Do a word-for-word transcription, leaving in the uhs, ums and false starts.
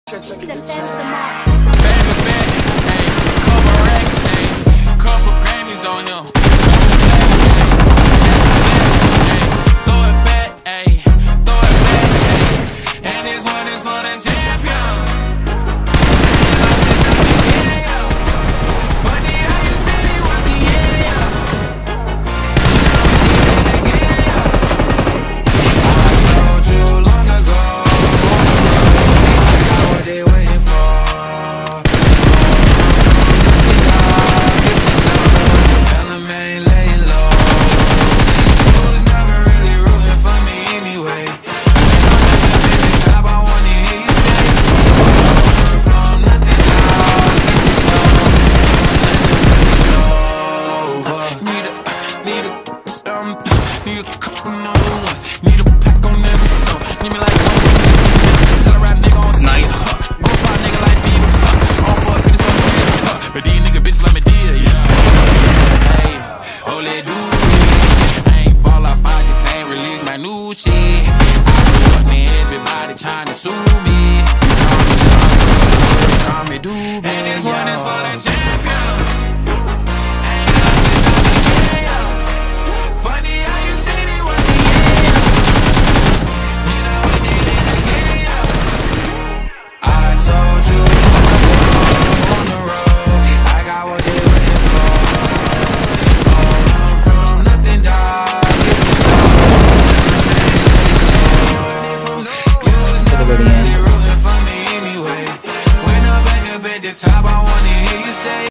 Defends the mark. Baby bet, ayy, couple racks, ayy, couple Grammys on him. Throw it back, ayy, throw it back, ayy, and this one is for the champion. Funny how you said he was the yeah. I told you long ago, what they waiting for. Need a couple number ones, need a pack on every soul. Need me like one nigga, tell a rap nigga on nice. I'm a pop nigga like me, all for a bitch on the real. But these nigga bitches let me deal, yeah. Hey, oh let do it. I ain't fall off, I just ain't release my new shit. I blew up, man, everybody tryna sue me. Call me, call me, do, man. And this one is for the jam.